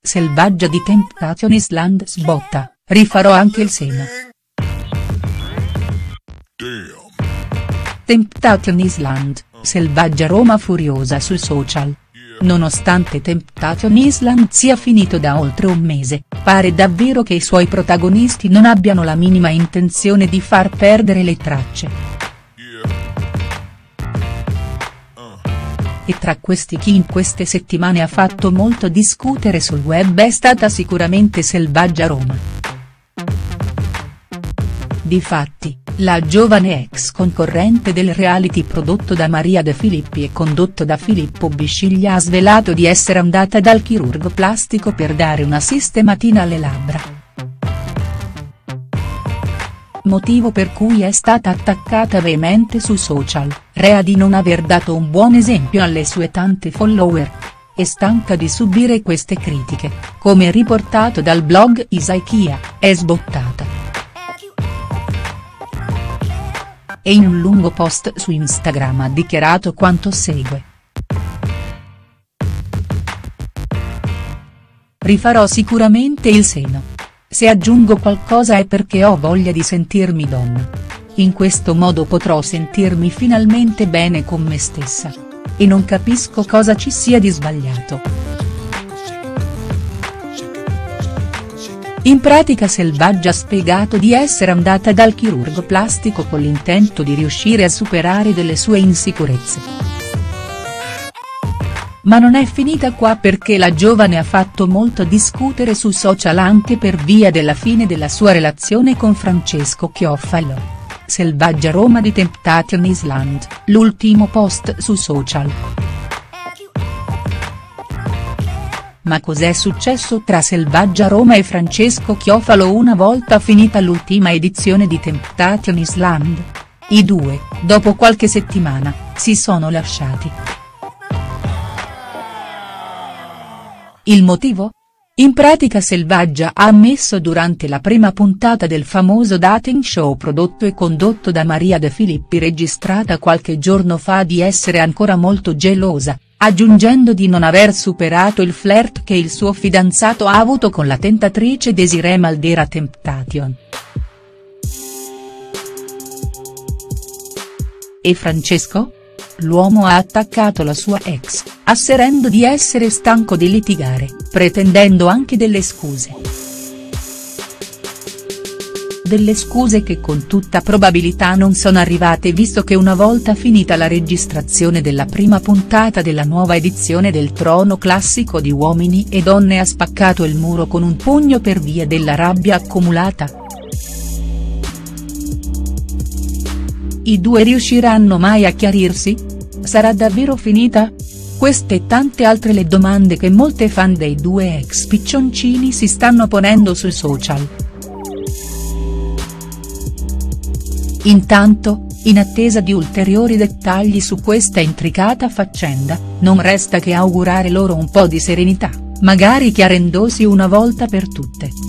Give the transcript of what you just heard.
Selvaggia di Temptation Island sbotta, rifarò anche il seno. Temptation Island, Selvaggia Roma furiosa sui social. Nonostante Temptation Island sia finito da oltre un mese, pare davvero che i suoi protagonisti non abbiano la minima intenzione di far perdere le tracce. E tra questi chi in queste settimane ha fatto molto discutere sul web è stata sicuramente Selvaggia Roma. Difatti, la giovane ex concorrente del reality prodotto da Maria De Filippi e condotto da Filippo Bisciglia ha svelato di essere andata dal chirurgo plastico per dare una sistematina alle labbra. Motivo per cui è stata attaccata veemente sui social, rea di non aver dato un buon esempio alle sue tante follower. E stanca di subire queste critiche, come riportato dal blog Isaikia, è sbottata. E in un lungo post su Instagram ha dichiarato quanto segue. Rifarò sicuramente il seno. Se aggiungo qualcosa è perché ho voglia di sentirmi donna. In questo modo potrò sentirmi finalmente bene con me stessa. E non capisco cosa ci sia di sbagliato. In pratica Selvaggia ha spiegato di essere andata dal chirurgo plastico con l'intento di riuscire a superare delle sue insicurezze. Ma non è finita qua perché la giovane ha fatto molto discutere su social anche per via della fine della sua relazione con Francesco Chiofalo. Selvaggia Roma di Temptation Island, l'ultimo post su social. Ma cos'è successo tra Selvaggia Roma e Francesco Chiofalo una volta finita l'ultima edizione di Temptation Island? I due, dopo qualche settimana, si sono lasciati. Il motivo? In pratica Selvaggia ha ammesso durante la prima puntata del famoso dating show prodotto e condotto da Maria De Filippi registrata qualche giorno fa di essere ancora molto gelosa, aggiungendo di non aver superato il flirt che il suo fidanzato ha avuto con la tentatrice Desiree Maldera Temptation. E Francesco? L'uomo ha attaccato la sua ex, asserendo di essere stanco di litigare, pretendendo anche delle scuse. Delle scuse che con tutta probabilità non sono arrivate visto che una volta finita la registrazione della prima puntata della nuova edizione del Trono Classico di Uomini e Donne ha spaccato il muro con un pugno per via della rabbia accumulata. I due riusciranno mai a chiarirsi? Sarà davvero finita? Queste e tante altre le domande che molte fan dei due ex piccioncini si stanno ponendo sui social. Intanto, in attesa di ulteriori dettagli su questa intricata faccenda, non resta che augurare loro un po' di serenità, magari chiarendosi una volta per tutte.